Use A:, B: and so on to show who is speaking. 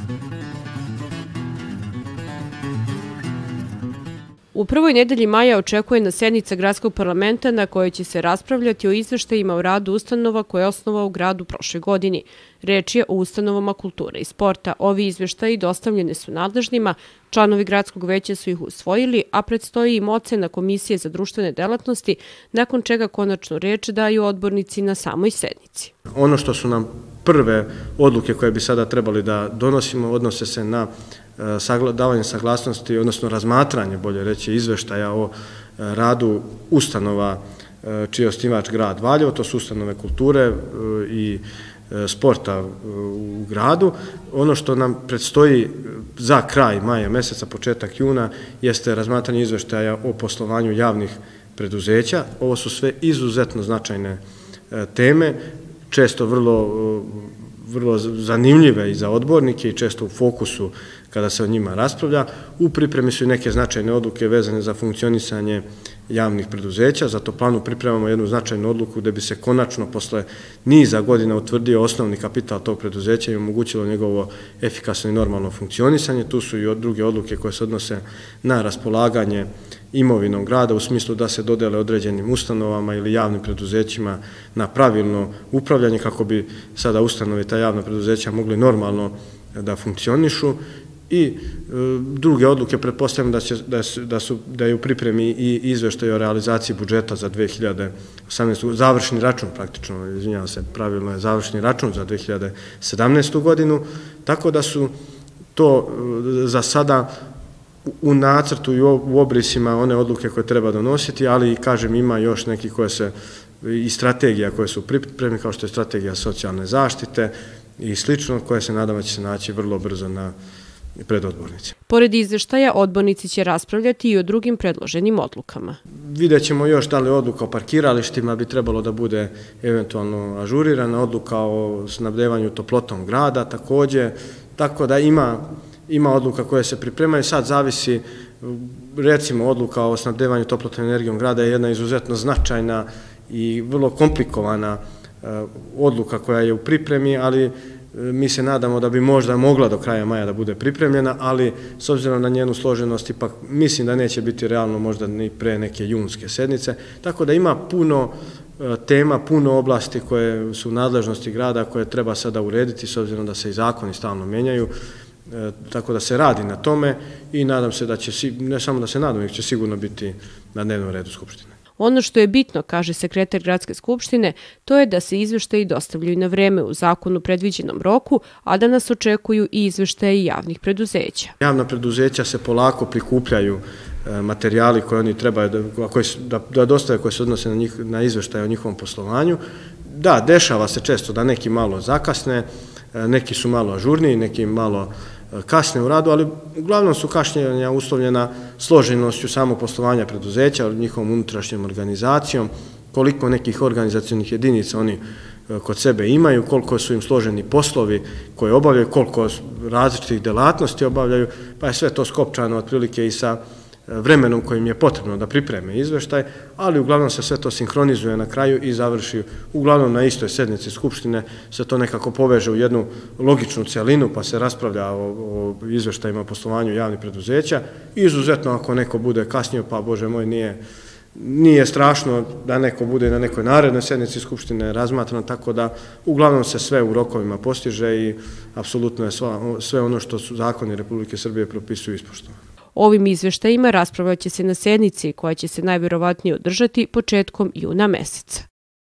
A: U prvoj nedelji maja očekuje sednica gradskog parlamenta na kojoj će se raspravljati o izveštajima o radu ustanova koje je osnovao u gradu prošle godini. Reč je o ustanovama kulture i sporta. Ovi izveštaji dostavljene su nadležnima, članovi gradskog veća su ih usvojili, a predstoji im ocena Komisije za društvene delatnosti, nakon čega konačnu reč daju odbornici na samoj sednici.
B: Ono što su nam prve odluke koje bi sada trebali da donosimo odnose se na davanje saglasnosti, odnosno razmatranje, bolje reći, izveštaja o radu ustanova čiji je osnivač grad Valjevo, to su ustanove kulture i sporta u gradu. Ono što nam predstoji za kraj maja meseca, početak juna, jeste razmatranje izveštaja o poslovanju javnih preduzeća. Ovo su sve izuzetno značajne teme, često vrlo zanimljive i za odbornike i često u fokusu kada se o njima raspravlja. U pripremi su i neke značajne odluke vezane za funkcionisanje javnih preduzeća, zato planu pripremamo jednu značajnu odluku gde bi se konačno posle niza godina utvrdio osnovni kapital tog preduzeća i omogućilo njegovo efikasno i normalno funkcionisanje. Tu su i druge odluke koje se odnose na raspolaganje imovinom grada u smislu da se dodele određenim ustanovama ili javnim preduzećima na pravilno upravljanje kako bi sada ustanove i ta javna preduzeća mogli normalno da funkcionišu. I druge odluke, pretpostavljam da je u pripremi i izveštaj o realizaciji budžeta za 2018. završni račun praktično, izvinjavam se, pravilno je završni račun za 2017. godinu, tako da su to za sada u nacrtu i u obrisima one odluke koje treba donositi, ali kažem ima još neki koje se i strategija koje su pripremi, kao što je strategija socijalne zaštite i slično, koje se nadam da će se naći vrlo brzo pred odbornicima.
A: Pored izveštaja, odbornici će raspravljati i o drugim predloženim odlukama.
B: Vidjet ćemo još da li odluka o parkiralištima bi trebalo da bude eventualno ažurirana, odluka o snabdevanju toplotom grada takođe, tako da ima odluka koje se pripremaju. Sad zavisi, recimo odluka o snabdevanju toplotnom energijom grada je jedna izuzetno značajna i vrlo komplikovana odluka koja je u pripremi, ali mi se nadamo da bi možda mogla do kraja maja da bude pripremljena, ali s obzirom na njenu složenost ipak mislim da neće biti realno možda ni pre neke junske sednice, tako da ima puno tema, puno oblasti koje su u nadležnosti grada koje treba sada urediti s obzirom da se i zakoni stalno menjaju, tako da se radi na tome i nadam se da će, ne samo da se nadam, nego će sigurno biti na dnevnom redu Skupštine.
A: Ono što je bitno, kaže sekretar Gradske skupštine, to je da se izveštaji dostavljaju na vreme u zakonu predviđenom roku, a da nas očekuju i izveštaje javnih preduzeća.
B: Javna preduzeća se polako prikupljaju materijali koje oni trebaju da dostave, koje se odnose na izveštaje o njihovom poslovanju. Da, dešava se često da neki malo zakasne, neki su malo ažurniji, neki malo kasne u radu, ali uglavnom su kašnjenja uslovljena složenošću samog poslovanja preduzeća, njihovom unutrašnjom organizacijom, koliko nekih organizacionih jedinica oni kod sebe imaju, koliko su im složeni poslovi koje obavljaju, koliko različitih delatnosti obavljaju, pa je sve to skopčano otprilike i sa vremenom kojim je potrebno da pripreme izveštaj, ali uglavnom se sve to sinhronizuje na kraju i završi uglavnom na istoj sednici Skupštine, se to nekako poveže u jednu logičnu celinu pa se raspravlja o izveštajima o poslovanju javnih preduzeća. Izuzetno ako neko bude kasnio, pa Bože moj, nije strašno da neko bude na nekoj narednoj sednici Skupštine razmatrano, tako da uglavnom se sve u rokovima postiže i apsolutno je sve ono što su zakoni Republike Srbije propisuju ispoštovano.
A: Ovim izveštajima raspravljaće se na sednici koja će se najverovatnije održati početkom juna meseca.